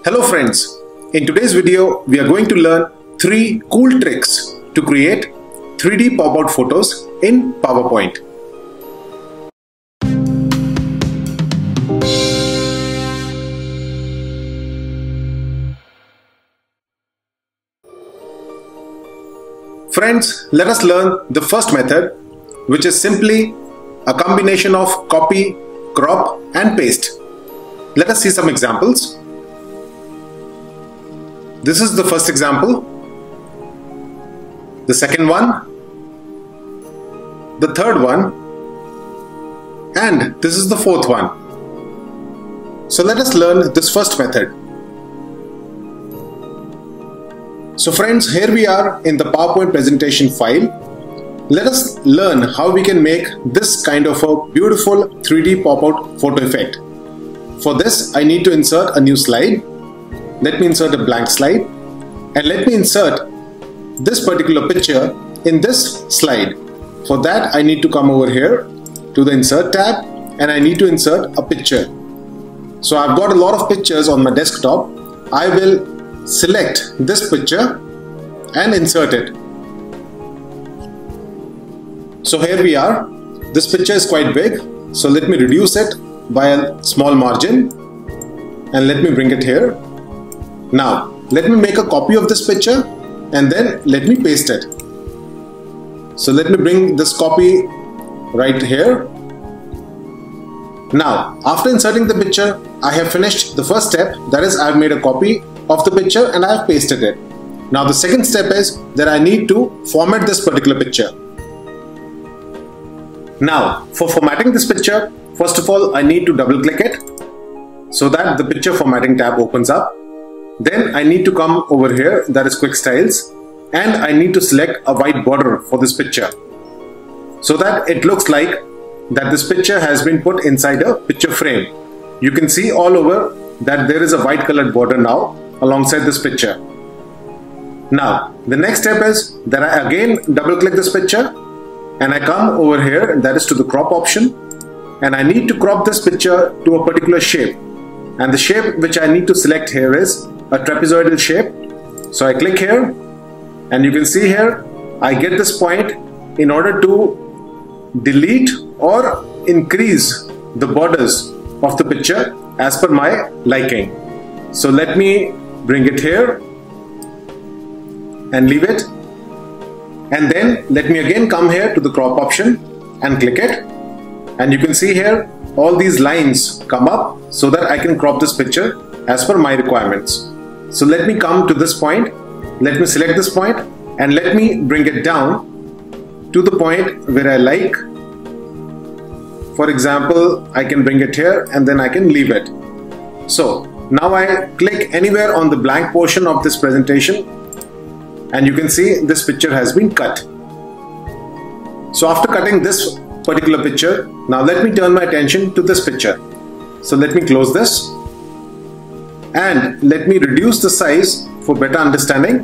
Hello friends, in today's video we are going to learn 3 cool tricks to create 3D pop-out photos in PowerPoint. Friends, let us learn the first method, which is simply a combination of copy, crop and paste. Let us see some examples. This is the first example, the second one, the third one, and this is the fourth one. So let us learn this first method. So friends, here we are in the PowerPoint presentation file. Let us learn how we can make this kind of a beautiful 3D pop-out photo effect. For this, I need to insert a new slide. Let me insert a blank slide and let me insert this particular picture in this slide. For that, I need to come over here to the insert tab and I need to insert a picture. So I've got a lot of pictures on my desktop. I will select this picture and insert it. So here we are. This picture is quite big, so let me reduce it by a small margin and let me bring it here. Now let me make a copy of this picture and then let me paste it. So let me bring this copy right here. Now after inserting the picture, I have finished the first step, that is, I have made a copy of the picture and I have pasted it. Now the second step is that I need to format this particular picture. Now for formatting this picture, first of all I need to double click it so that the picture formatting tab opens up. Then I need to come over here, that is quick styles, and I need to select a white border for this picture so that it looks like that this picture has been put inside a picture frame. You can see all over that there is a white colored border now alongside this picture. Now the next step is that I again double click this picture and I come over here, that is to the crop option, and I need to crop this picture to a particular shape, and the shape which I need to select here is a trapezoidal shape. So I click here and you can see here I get this point in order to delete or increase the borders of the picture as per my liking. So let me bring it here and leave it, and then let me again come here to the crop option and click it, and you can see here all these lines come up so that I can crop this picture as per my requirements. So let me come to this point, let me select this point and let me bring it down to the point where I like. For example, I can bring it here and then I can leave it. So now I click anywhere on the blank portion of this presentation and you can see this picture has been cut. So after cutting this particular picture, now let me turn my attention to this picture. So let me close this and let me reduce the size for better understanding.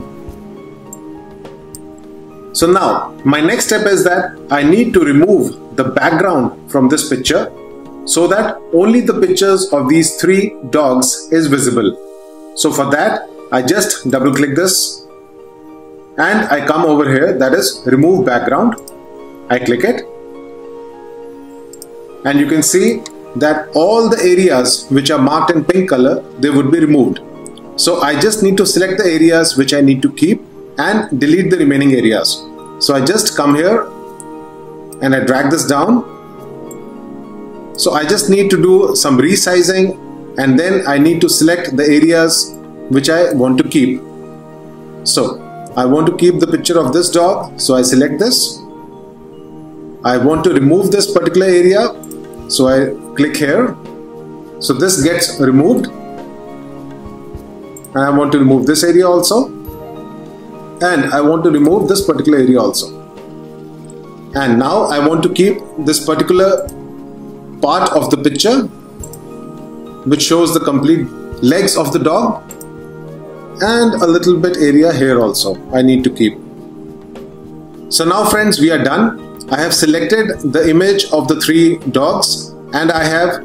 So now my next step is that I need to remove the background from this picture so that only the pictures of these 3 dogs is visible. So for that I just double click this and I come over here, that is remove background. I click it and you can see that all the areas which are marked in pink color, they would be removed. So I just need to select the areas which I need to keep and delete the remaining areas. So I just come here and I drag this down. So I just need to do some resizing and then I need to select the areas which I want to keep. So I want to keep the picture of this dog, so I select this. I want to remove this particular area, so I click here. So this gets removed. And I want to remove this area also. And I want to remove this particular area also. And now I want to keep this particular part of the picture which shows the complete legs of the dog, and a little bit area here also I need to keep. So now friends, we are done. I have selected the image of the 3 dogs and I have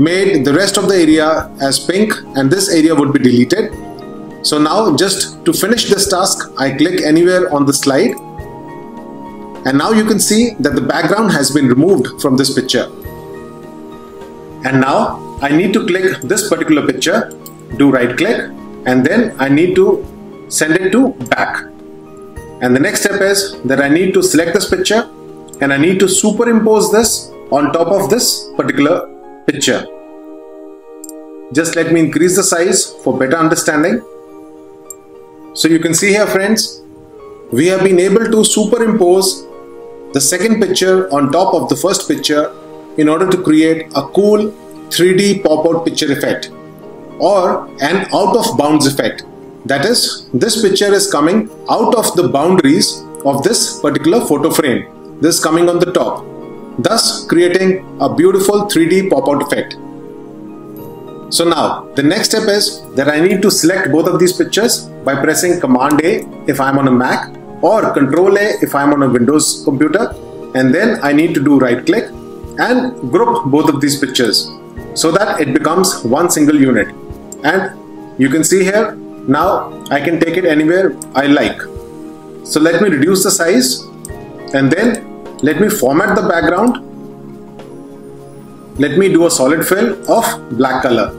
made the rest of the area as pink and this area would be deleted. So now just to finish this task, I click anywhere on the slide, and now you can see that the background has been removed from this picture. And now I need to click this particular picture, do right click, and then I need to send it to back. And the next step is that I need to select this picture and I need to superimpose this on top of this particular picture. Just let me increase the size for better understanding. So you can see here, friends, we have been able to superimpose the second picture on top of the first picture in order to create a cool 3D pop-out picture effect, or an out of bounds effect. That is, this picture is coming out of the boundaries of this particular photo frame. This is coming on the top, thus creating a beautiful 3D pop-out effect. So now the next step is that I need to select both of these pictures by pressing Command A if I am on a Mac, or Control A if I am on a Windows computer, and then I need to do right click and group both of these pictures so that it becomes one single unit. And you can see here, now I can take it anywhere I like. So let me reduce the size and then let me format the background. Let me do a solid fill of black color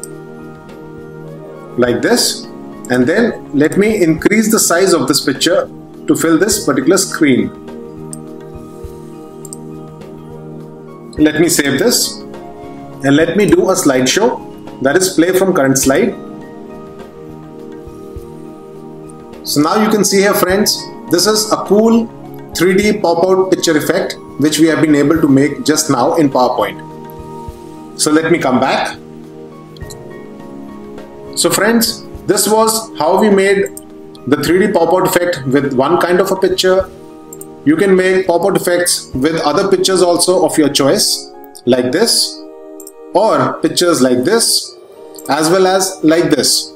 like this, and then let me increase the size of this picture to fill this particular screen. Let me save this and let me do a slideshow, that is play from current slide. So now you can see here, friends, this is a cool 3D pop-out picture effect which we have been able to make just now in PowerPoint. So let me come back. So friends, this was how we made the 3D pop-out effect with one kind of a picture. You can make pop-out effects with other pictures also of your choice, like this, or pictures like this, as well as like this.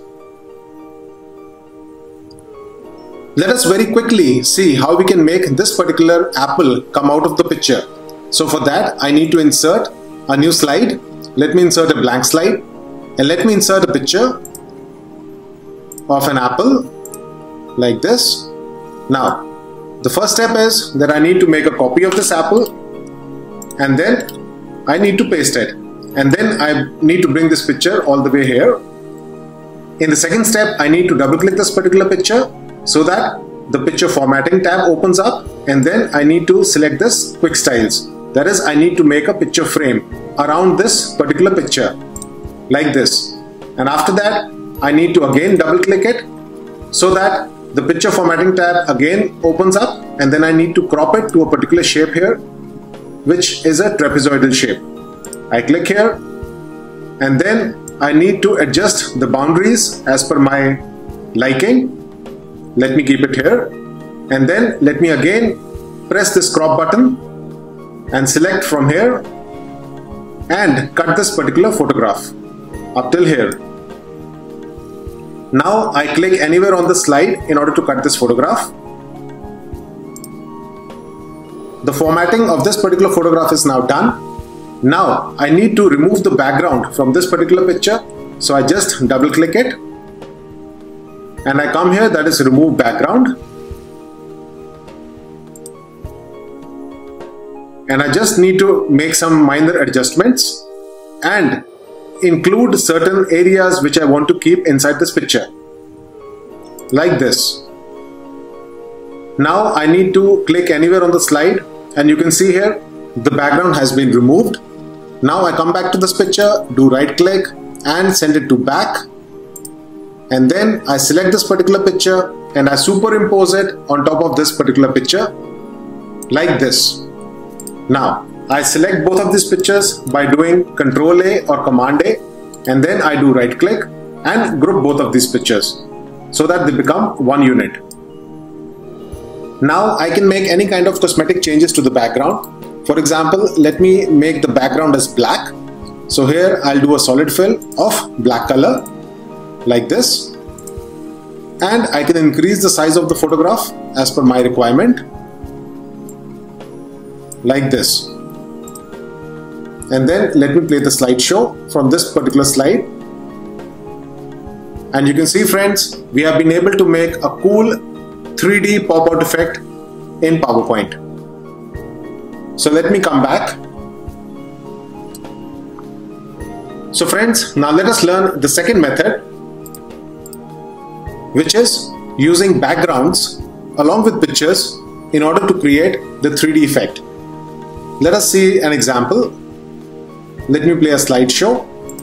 Let us very quickly see how we can make this particular apple come out of the picture. So for that, I need to insert a new slide. Let me insert a blank slide and let me insert a picture of an apple like this. Now, the first step is that I need to make a copy of this apple, and then I need to paste it, and then I need to bring this picture all the way here. In the second step, I need to double click this particular picture so that the picture formatting tab opens up, and then I need to select this quick styles. That is, I need to make a picture frame around this particular picture like this, and after that I need to again double click it so that the picture formatting tab again opens up, and then I need to crop it to a particular shape here, which is a trapezoidal shape. I click here and then I need to adjust the boundaries as per my liking. Let me keep it here, and then let me again press this crop button and select from here and cut this particular photograph up till here. Now I click anywhere on the slide in order to cut this photograph. The formatting of this particular photograph is now done. Now I need to remove the background from this particular picture. So I just double click it and I come here, that is remove background. And I just need to make some minor adjustments and include certain areas which I want to keep inside this picture, like this. Now I need to click anywhere on the slide, and you can see here the background has been removed. Now I come back to this picture, do right click and send it to back, and then I select this particular picture and I superimpose it on top of this particular picture like this. Now I select both of these pictures by doing Control A or Command A, and then I do right click and group both of these pictures so that they become one unit. Now I can make any kind of cosmetic changes to the background. For example, let me make the background as black. So here I'll do a solid fill of black color like this, and I can increase the size of the photograph as per my requirement like this. and then let me play the slideshow from this particular slide. And you can see, friends, we have been able to make a cool 3D pop-out effect in PowerPoint. So let me come back. So friends, now let us learn the second method, which is using backgrounds along with pictures in order to create the 3D effect. Let us see an example. Let me play a slideshow.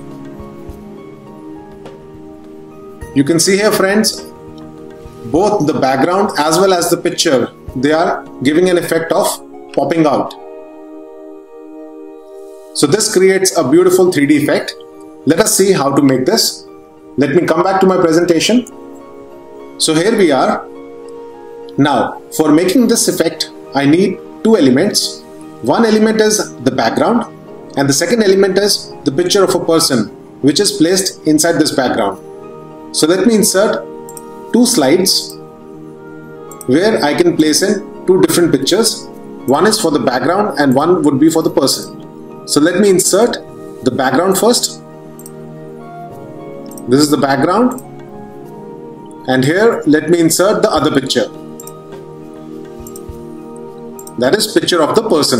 You can see here, friends, both the background as well as the picture, they are giving an effect of popping out. So this creates a beautiful 3D effect. Let us see how to make this. Let me come back to my presentation. So here we are. Now, for making this effect, I need two elements. One element is the background, and the second element is the picture of a person, which is placed inside this background. So let me insert two slides where I can place in two different pictures. One is for the background and one would be for the person. So let me insert the background first. This is the background, and here let me insert the other picture. That is picture of the person.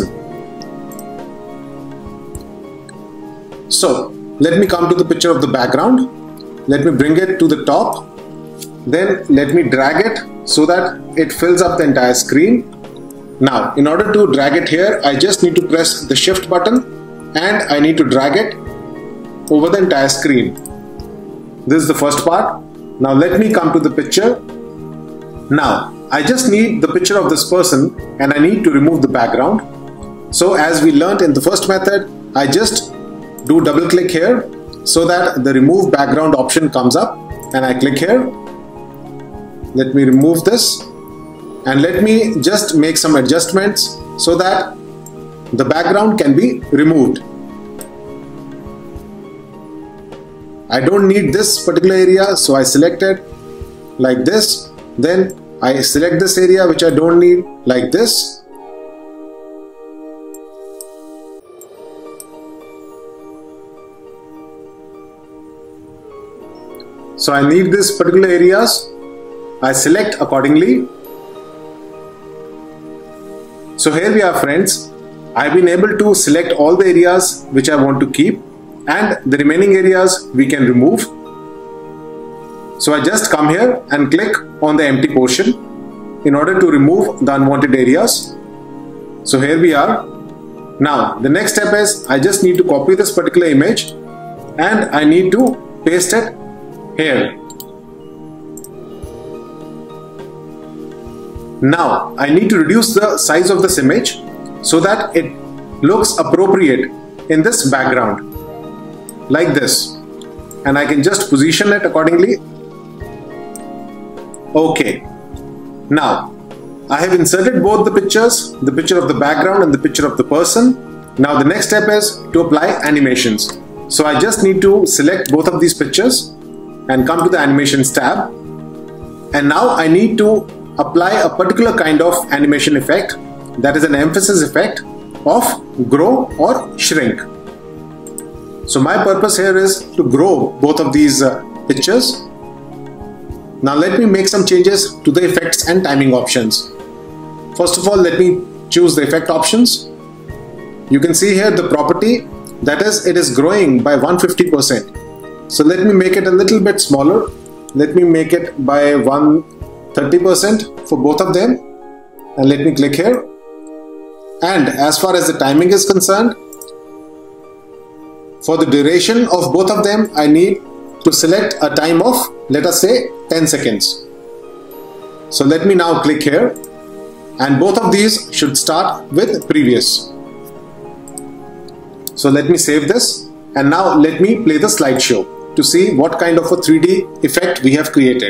So let me come to the picture of the background. Let me bring it to the top. Then let me drag it so that it fills up the entire screen. Now, in order to drag it here, I just need to press the shift button and I need to drag it over the entire screen. This is the first part. Now let me come to the picture. Now, I just need the picture of this person and I need to remove the background. So as we learned in the first method, I just do double click here so that the remove background option comes up, and I click here. Let me remove this and let me just make some adjustments so that the background can be removed. I don't need this particular area, so I select it like this. Then I select this area which I don't need like this. So I need this particular areas. I select accordingly. So here we are, friends. I've been able to select all the areas which I want to keep, and the remaining areas we can remove. So I just come here and click on the empty portion in order to remove the unwanted areas. So here we are. Now the next step is I just need to copy this particular image and I need to paste it here. Now I need to reduce the size of this image so that it looks appropriate in this background like this, and I can just position it accordingly. Okay, now I have inserted both the pictures, the picture of the background and the picture of the person. Now the next step is to apply animations. So I just need to select both of these pictures and come to the animations tab, and now I need to apply a particular kind of animation effect, that is an emphasis effect of grow or shrink. So my purpose here is to grow both of these pictures. Now let me make some changes to the effects and timing options. First of all, let me choose the effect options. You can see here the property, that is, it is growing by 150%. So let me make it a little bit smaller. Let me make it by 130% for both of them, and let me click here. And as far as the timing is concerned, for the duration of both of them, I need to select a time of, let us say, 10 seconds. So let me now click here, and both of these should start with previous. So let me save this, and now let me play the slideshow to see what kind of a 3D effect we have created.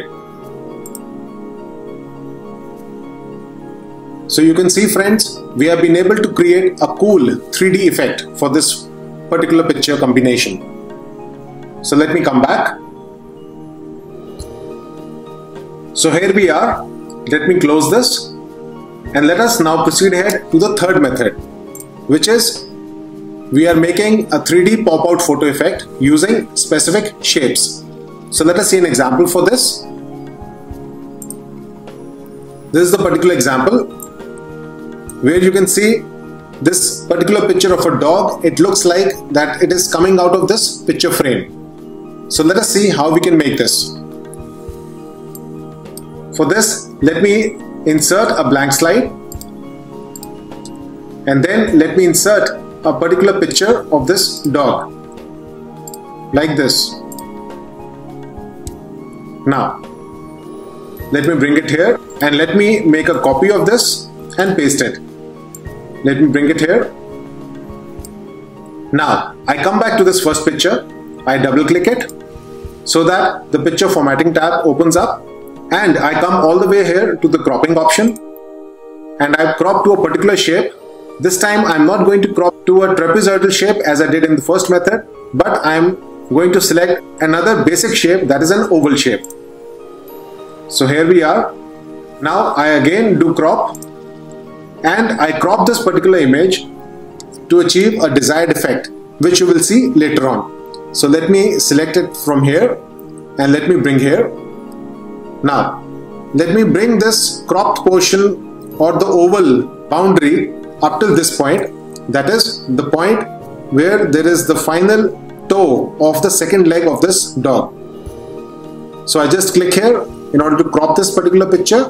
So you can see, friends, we have been able to create a cool 3D effect for this particular picture combination. So let me come back. So here we are. Let me close this, and let us now proceed ahead to the third method, which is we are making a 3D pop-out photo effect using specific shapes. So let us see an example for this. This is the particular example where you can see this particular picture of a dog. It looks like that it is coming out of this picture frame. So let us see how we can make this. For this, let me insert a blank slide, and then let me insert a particular picture of this dog like this. Now let me bring it here and let me make a copy of this and paste it. Let me bring it here. Now I come back to this first picture, I double click it so that the picture formatting tab opens up, and I come all the way here to the cropping option, and I've cropped to a particular shape. This time I'm not going to crop to a trapezoidal shape as I did in the first method, but I'm going to select another basic shape, that is an oval shape. So here we are. Now I again do crop, and I crop this particular image to achieve a desired effect, which you will see later on. So let me select it from here and let me bring here. Now let me bring this cropped portion or the oval boundary up till this point, that is the point where there is the final toe of the second leg of this dog. So I just click here in order to crop this particular picture.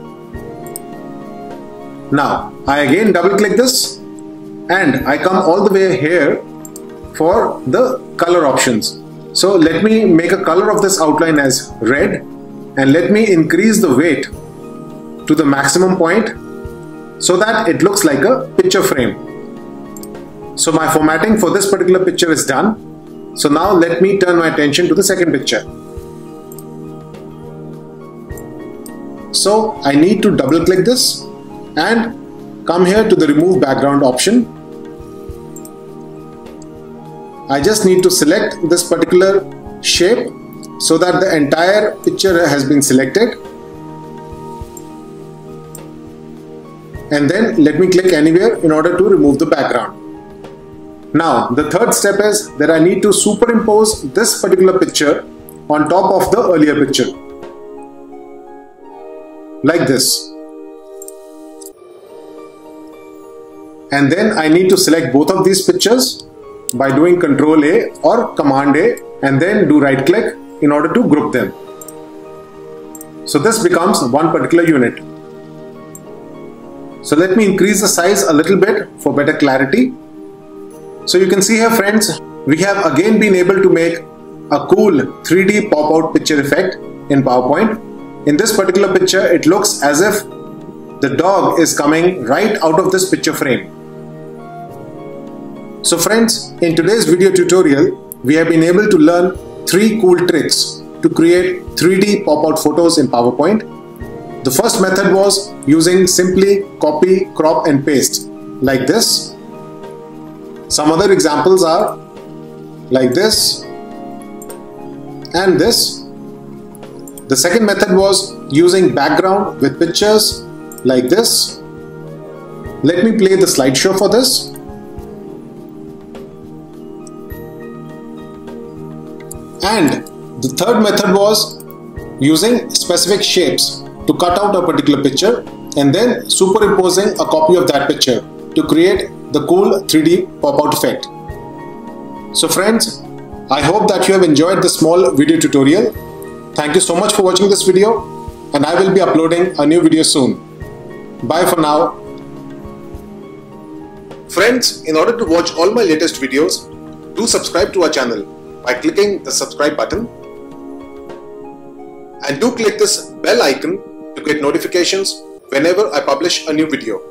Now I again double click this and I come all the way here for the color options. So let me make a color of this outline as red, and let me increase the weight to the maximum point so that it looks like a picture frame. So my formatting for this particular picture is done. So now let me turn my attention to the second picture. So I need to double click this and come here to the remove background option. I just need to select this particular shape so that the entire picture has been selected, and then let me click anywhere in order to remove the background. Now the third step is that I need to superimpose this particular picture on top of the earlier picture like this, and then I need to select both of these pictures by doing Ctrl A or Command A and then do right click in order to group them. So this becomes one particular unit. So let me increase the size a little bit for better clarity. So you can see here, friends, we have again been able to make a cool 3D pop-out picture effect in PowerPoint. In this particular picture, it looks as if the dog is coming right out of this picture frame. So friends, in today's video tutorial, we have been able to learn 3 cool tricks to create 3D pop-out photos in PowerPoint. The first method was using simply copy, crop and paste like this. Some other examples are like this and this. The second method was using background with pictures like this. Let me play the slideshow for this. And the third method was using specific shapes to cut out a particular picture and then superimposing a copy of that picture to create the cool 3D pop-out effect. So friends, I hope that you have enjoyed this small video tutorial. Thank you so much for watching this video, and I will be uploading a new video soon. Bye for now. Friends, in order to watch all my latest videos, do subscribe to our channel by clicking the subscribe button, and do click this bell icon to get notifications whenever I publish a new video.